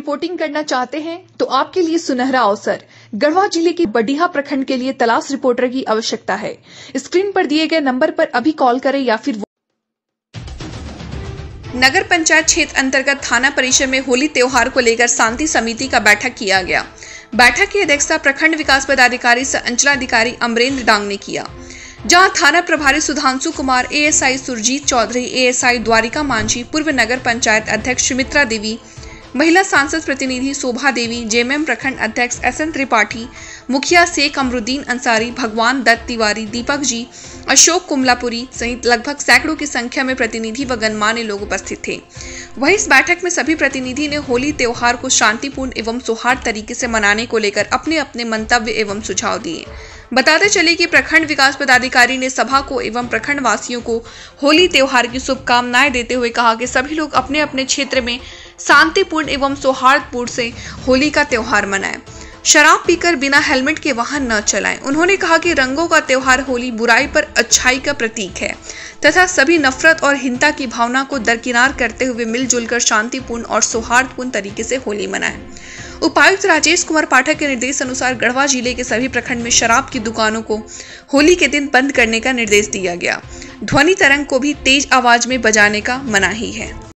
Reporting करना चाहते हैं तो आपके लिए सुनहरा अवसर। गढ़वा जिले की बडिहा प्रखंड के लिए तलाश रिपोर्टर की आवश्यकता है। स्क्रीन पर दिए गए नंबर पर अभी कॉल करें या फिर नगर पंचायत क्षेत्र अंतर्गत थाना परिसर में होली त्योहार को लेकर शांति समिति का बैठक किया गया। बैठक की अध्यक्षता प्रखंड विकास पदाधिकारी सह अंचलाधिकारी अमरेंद्र डांग ने किया, जहां थाना प्रभारी सुधांशु कुमार, एएसआई सुरजीत चौधरी, एएसआई द्वारिका मांझी, पूर्व नगर पंचायत अध्यक्ष सुमित्रा देवी, महिला सांसद प्रतिनिधि शोभा देवी, जेएमएम प्रखंड अध्यक्ष एसएन त्रिपाठी, मुखिया शेख अमरुद्दीन अंसारी, भगवान दत्त तिवारी, दीपक जी, अशोक कुमलापुरी सहित लगभग सैकड़ों की संख्या में प्रतिनिधि व गणमान्य लोग उपस्थित थे। वहीं इस बैठक में सभी प्रतिनिधि ने होली त्योहार को शांतिपूर्ण एवं सौहार्द तरीके से मनाने को लेकर अपने अपने मंतव्य एवं सुझाव दिए। बताते चले कि प्रखंड विकास पदाधिकारी ने सभा को एवं प्रखंड वासियों को होली त्योहार की शुभकामनाएं देते हुए कहा कि सभी लोग अपने अपने क्षेत्र में शांतिपूर्ण एवं सौहार्दपूर्ण से होली का त्योहार मनाएं, शराब पीकर बिना हेलमेट के वाहन न चलाएं। उन्होंने कहा कि रंगों का त्योहार होली बुराई पर अच्छाई का प्रतीक है तथा सभी नफरत और हिंसा की भावना को दरकिनार करते हुए मिलजुल कर शांतिपूर्ण और सौहार्दपूर्ण तरीके से होली मनाएं। उपायुक्त राजेश कुमार पाठक के निर्देश अनुसार गढ़वा जिले के सभी प्रखंड में शराब की दुकानों को होली के दिन बंद करने का निर्देश दिया गया। ध्वनि तरंग को भी तेज आवाज में बजाने का मनाही है।